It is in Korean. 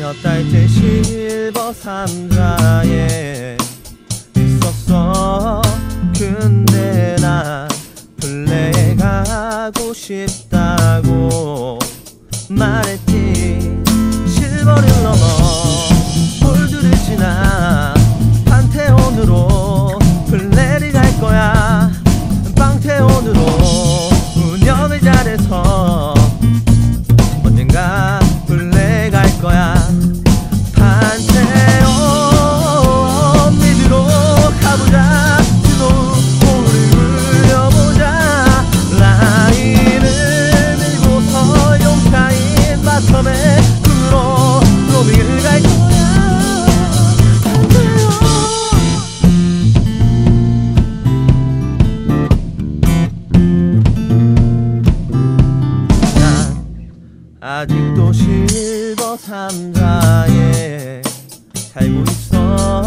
몇 달째 실버 상자에 있었어. 근데 난 플레이 가고 싶다고 말했지. 실버를 넘어 골드를 지나 판테온으로 플레이를 갈 거야. 빵테온으로 운영을 잘해서 언젠가 플레이 갈 거야. 판테온 미드로 가보자. 스노우볼을 굴려보자. 라인을 밀고서 용타인 바텀에 으로 로밍을 갈 거야. 난 아직도 실버 상자에 살고 있어.